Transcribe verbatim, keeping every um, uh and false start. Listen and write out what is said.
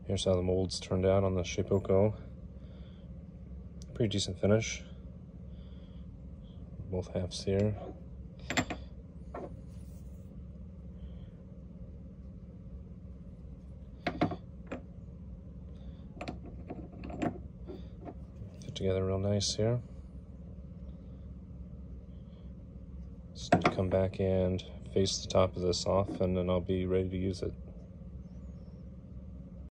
Here's how the molds turned out on the shapeoko. Pretty decent finish. Both halves here. Fit together real nice here. Just come back and face the top of this off, and then I'll be ready to use it.